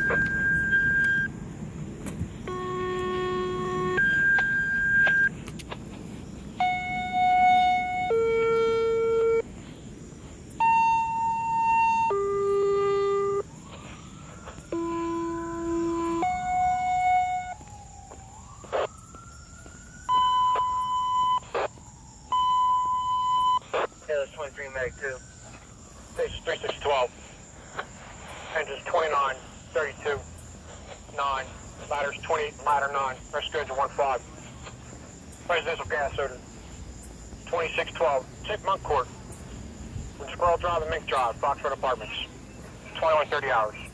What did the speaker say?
Taylor's 23 Meg 2. Station 3612. Engines 29, 32, 9. Ladders 28, ladder 9. Rest schedule 15. Presidential gas odor. 2612. Chipmunk Court. From Squirrel Drive and Mink Drive, Foxford Apartments. 2130 hours.